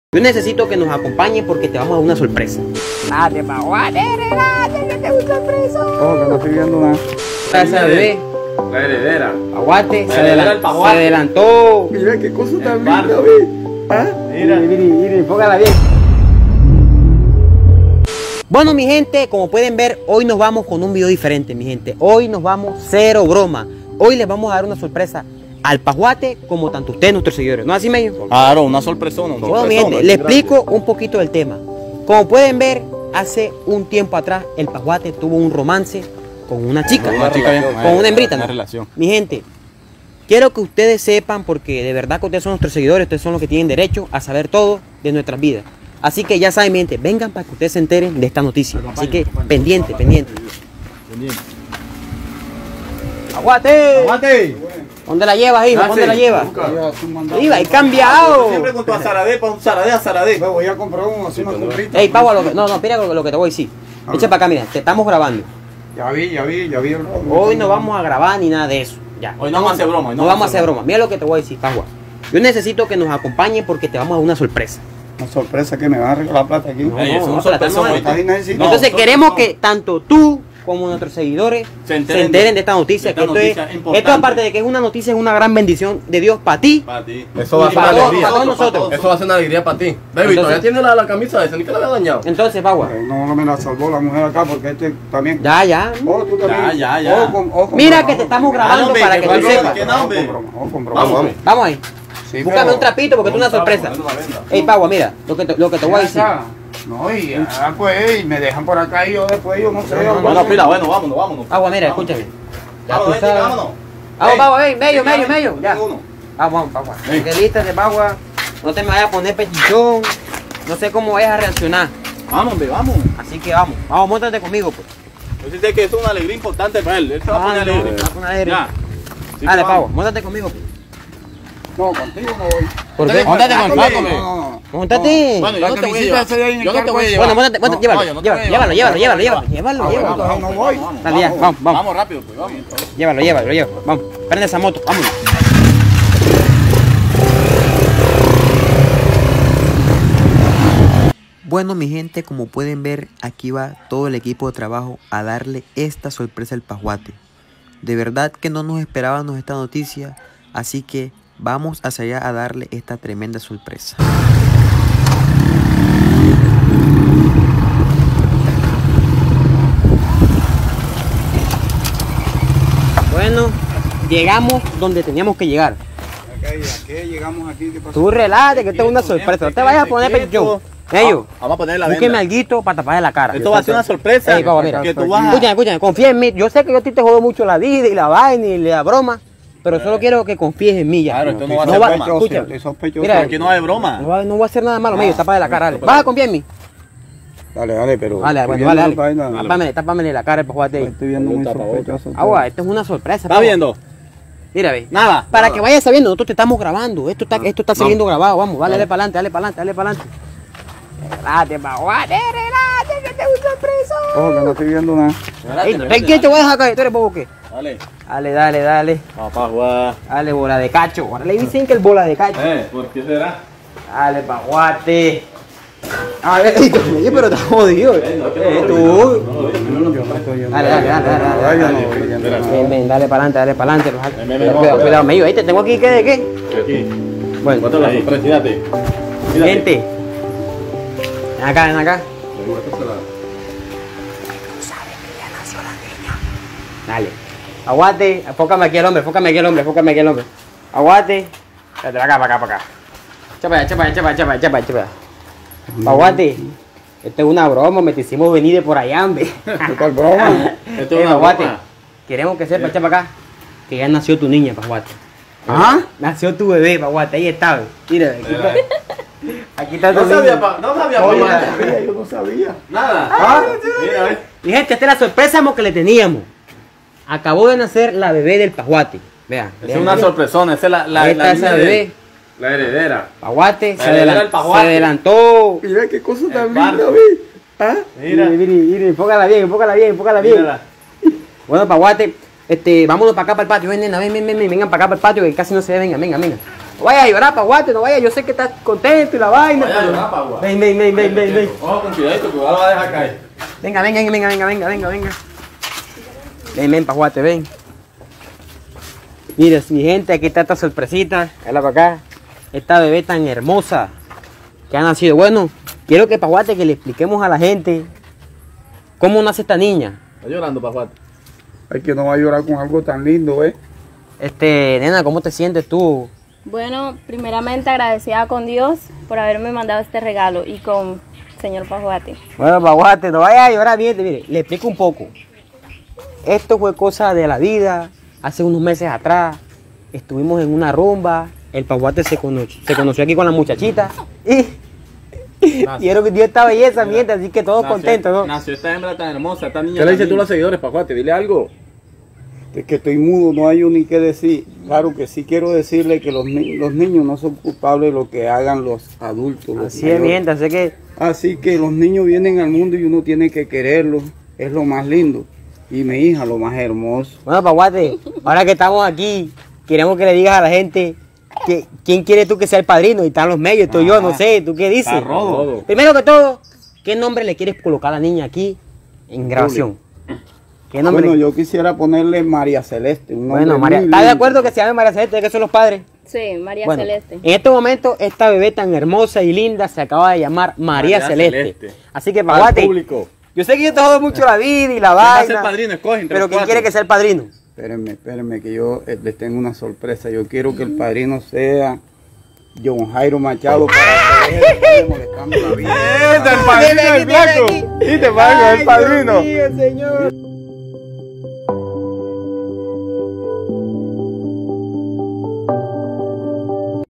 Yo necesito que nos acompañes porque te vamos a dar una sorpresa. Date, Paguate, relájate, que tengo una sorpresa. Oh, que no estoy viendo nada. Esa bebé, La heredera. Paguate, se heredera del Paguate. adelantó. Mira qué cosa tan El linda, barco. ve. ¿Ah? Mira, enfócala bien. Bueno, mi gente, como pueden ver, hoy nos vamos con un video diferente, mi gente. Hoy nos vamos cero broma. Hoy les vamos a dar una sorpresa al Paguate, como tanto ustedes, nuestros seguidores. ¿No es así, medio? Claro, una sorpresona. Bueno, mi gente, les explico un poquito del tema. Como pueden ver, hace un tiempo atrás, el Paguate tuvo un romance con una chica, con una hembrita, ¿no? Relación. Mi gente, quiero que ustedes sepan, porque de verdad que ustedes son nuestros seguidores, ustedes son los que tienen derecho a saber todo de nuestras vidas. Así que ya saben, mi gente, vengan para que ustedes se enteren de esta noticia. Así que pendiente. ¡Paguate! ¡Aguante! ¿Dónde la llevas, hijo? ¿Dónde la llevas? Iba, he cambiado. Siempre con tu azaradé, para un zaradé, azaradé. Me voy a comprar así una comprita. Ey, Pau, no, mira lo que te voy a decir. Echa para acá, mira, te estamos grabando. Ya vi. Hoy no vamos a grabar ni nada de eso. Ya. Hoy no vamos a hacer broma. No vamos a hacer broma. Mira lo que te voy a decir, Pagua. Yo necesito que nos acompañes porque te vamos a dar una sorpresa. Una sorpresa que me van a regalar plata aquí. Ey, eso es una no, sorpresa. no, ahorita. Ahí necesito. Entonces No, queremos no. que tanto tú como nuestros seguidores se enteren de esta noticia. de esta Que noticia importante. esto aparte de que es una noticia, es una gran bendición de Dios para ti. Para ti. Eso va a Y ser para una todos, alegría. para todos nosotros. Eso va a ser una alegría para ti. Baby, Entonces- todavía tiene la camisa esa, ni que la había dañado. Entonces, Pagua. No me la salvó la mujer acá porque este también. Ya. Oh, tú también. Ya. Con Mira broma, que te estamos broma. grabando hombre, para que que va tú a broma, sepas. que no, hombre. Con broma. Vamos. Vamos ahí. Sí, Búscame pero- un trapito porque es una sorpresa. Ey, Pagua, mira, lo que te voy a decir. No, y pues, y me dejan por acá y yo después, yo no sé. Bueno, pila, bueno, vámonos. Pagua, mira, escúchame. Ya tú Vámonos, sabes. vámonos. Vamos, medio. Ya. Uno. Vamos, Pagua. Que lístate, Pagua. No te me vayas a poner pechichón. No sé cómo vayas a reaccionar. Vamos, hombre, vamos. Así que vamos, móntate conmigo, pues. Yo sé que esto es una alegría importante para él. Él se va a poner alegre. Se va a poner alegre. Ya. Sí, Dale, vamos. Pagua, móntate conmigo, pues. No, contigo no voy. ¿Por qué? Móntate con el No, flaco, no. Móntate. Bueno, yo no te voy a visita llevar. ese de ahí en el Yo no te carro voy a ese. llevar. Bueno, móntate, No, llévalo, yo no te voy a llevar. llévalo. No voy. Dale, ya, vamos. Vamos rápido, pues, vamos. Llévalo. Vamos, prende esa moto, vámonos. Bueno, mi gente, como pueden ver, aquí va todo el equipo de trabajo a darle esta sorpresa al Paguate. De verdad que no nos esperábamos esta noticia, así que vamos hacia allá a darle esta tremenda sorpresa. Bueno, llegamos donde teníamos que llegar. ¿A qué llegamos aquí? ¿Qué pasó? Tú relájate que esto es una sorpresa. No te vayas a poner pechichón. Ellos, Vamos a poner la búsqueme venda. alguito para taparle la cara. Esto va a ser una sorpresa. Ey, Pablo, mira. Que tú vas a... Escúchame, confía en mí. Yo sé que yo a ti te jodo mucho la vida y la vaina y la broma, pero solo quiero que confíes en mí ya. Claro, esto no va a No ser va- broma. escucha. Estoy sospechoso. Mira, Aquí no hay broma. No voy a hacer nada malo, medio, taparle la cara, dale. ¿Vas a confiar en mí? Dale, pero. Dale, estoy bueno, viendo dale. la vaina. Tápamele la cara, para ahí. Estoy viendo muy sospechoso. Agua, esto es una sorpresa. ¿Estás Pau. viendo? Mira, ve. Nada. Para que vayas sabiendo, nosotros te estamos grabando. Esto está saliendo grabado. Vamos, dale para adelante. Relájate, Paguate, relájate, que te gusta sorpresa. Oh, que no estoy viendo nada. Ey, ¿quién te voy a dejar caer? ¿Tú eres bobo qué? Dale. Dale. Papá, guau. Dale, bola de cacho. Ahora le dicen que el bola de cacho. ¿Por qué será? Dale, Paguate. A ver, pero está jodido. Tú. Dale. Ven, dale para adelante. Cuidado, medio. Ahí te tengo aquí, ¿qué de qué? Aquí. Bueno, ¿Cuánto la sorpresa? Fíjate. gente. Ven acá. Dale. Aguate. Enfócame aquí al hombre. Aguate. Espérate, para acá. Echa para allá. Aguate. Esto es una broma, me te hicimos venir de por allá, hombre. ¿Cuál broma? Esto es una Paguate, broma. queremos que sepa, echa para acá, que ya nació tu niña, Paguate. ¿Ah? Nació tu bebé, Paguate, ahí está, ve. Mira, aquí está tu No sabía, niña. no sabía. Oye, Paguate. yo no sabía. Nada. ¿Ah? Mira, ve. Y gente, esta es la sorpresa que le teníamos. Acabó de nacer la bebé del Paguate. Vean. Es una sorpresona, esa es la Ahí está esa niña bebé. La heredera. Paguate, La heredera del Paguate. se adelantó. Mira qué cosa tan barco. linda, ve. ¿Ah? Mira. Mira, enfócala bien. Mírala. Bueno, Paguate, vámonos para acá para el patio, ven, nena, vengan para acá para el patio, que casi no se ve, venga. No vayas a llorar, Pajuate, no vayas. Yo sé que estás contento y la vaina. Vaya a pero- llorar, Paguate. Ven. Ojo, con cuidadito, que igual lo va a dejar caer. Venga. Ven, Pajuate, ven. Mira, mi gente, aquí está esta sorpresita. Véala para acá. Esta bebé tan hermosa que ha nacido. Bueno, quiero que Pajuate, que le expliquemos a la gente cómo nace esta niña. Está llorando, Pajuate. Ay, que no va a llorar con algo tan lindo, ¿eh? Nena, ¿cómo te sientes tú? Bueno, primeramente agradecida con Dios por haberme mandado este regalo y con señor Pajuate. Bueno, Pajuate, no vayas a llorar bien. Mire, le explico un poco. Esto fue cosa de la vida. Hace unos meses atrás estuvimos en una rumba. El Pajuate se conoció aquí con la muchachita. Y quiero que Dios esta belleza, mi gente, así que todos contentos, ¿no? Nació esta hembra tan hermosa, esta niña. ¿Qué le dices tú a los seguidores, Pajuate? Dile algo. Es que estoy mudo, no hay ni qué decir. Claro que sí quiero decirle que los niños no son culpables de lo que hagan los adultos. Los Así es, mi gente, Así que los niños vienen al mundo y uno tiene que quererlos. Es lo más lindo. Y mi hija, lo más hermoso. Bueno, Pajuate, ahora que estamos aquí, queremos que le digas a la gente que quién quiere tú que sea el padrino. Y están los medios, estoy yo, no sé, ¿tú qué dices? Rodo. Primero que todo, ¿qué nombre le quieres colocar a la niña aquí en grabación? ¿Qué nombre? Bueno, yo quisiera ponerle María Celeste. Un nombre Bueno, María, muy ¿estás de lindo. acuerdo que se llame María Celeste, que son los padres? Sí, María Bueno, Celeste. en este momento, esta bebé tan hermosa y linda se acaba de llamar María Celeste. Así que, Al Pajuate, público. yo sé que yo te jodo mucho la vida y la Va a vaina, ser padrino, escoge entre pero los ¿quién cuatro. quiere que sea el padrino? Espérenme, que yo les tengo una sorpresa. Yo quiero que el padrino sea John Jairo Machado para que deje de molestando la vida. ¡El padrino, el blanco! ¿Y te pago, el padrino? Ay, Dios mío, señor.